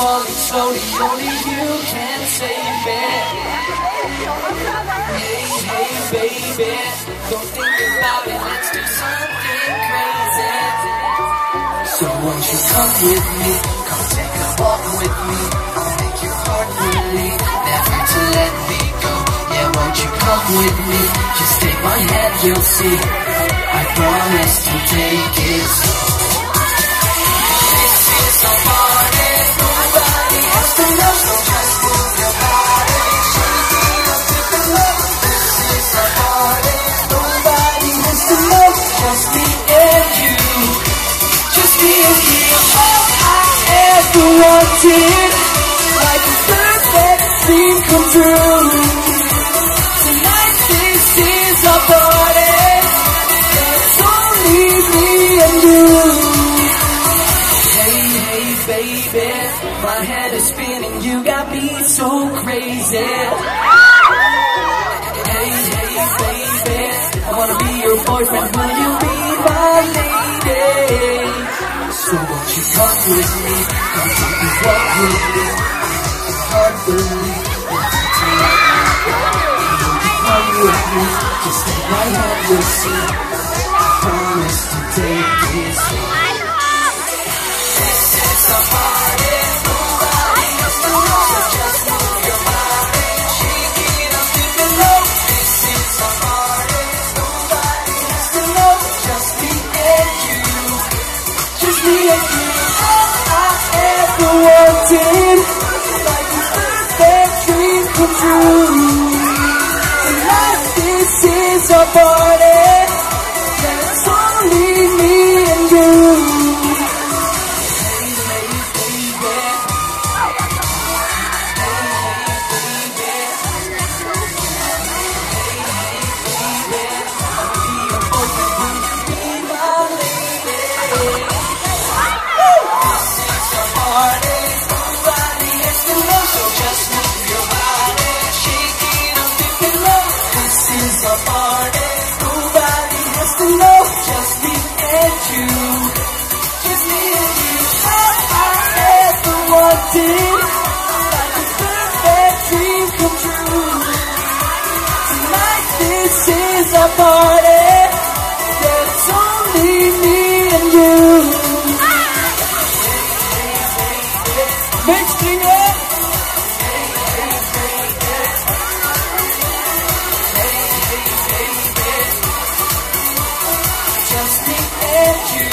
falling slowly, only you can save it. Hey, hey, baby, don't think about it, let's do something crazy. So won't you come with me, come take a walk with me, I'll make your heart believe, never to let me go. Yeah, won't you come with me, just take my hand, you'll see, I promise to take it slow. This is our party, nobody has to know, so just move your body, shaking up to the floor. This is our party, nobody has to know, just me and you. Just me and you, all I ever wanted, like a perfect dream come true. Tonight this is our party, it's only me and you. Hey, hey baby, my head is spinning, you got me so crazy. Hey, hey baby, I wanna be your boyfriend, will you be my lady? So won't you come with me, come take a walk with me, heart believe, won't you come with me, just take my hand, you'll see, I promise to take this slow. This is a party, nobody has to know, so just move your body, shake it up to the low. This is a party, nobody has to know, just me and you. Just me and you, all I ever wanted, like a perfect dream come true. Tonight this is our party, yeah, it's only me and you. Hey, hey, baby. Hey, hey, baby. Hey, hey, baby. I'll be your boyfriend, will you be my lady? Nobody has to know, so just move your body, shake it up to the low. This is a party, nobody has to know, just me and you. Just me and you, all I ever wanted, like a perfect dream come true. Tonight this is a party, yeah, it's only me and you. Make string up. Just me and you.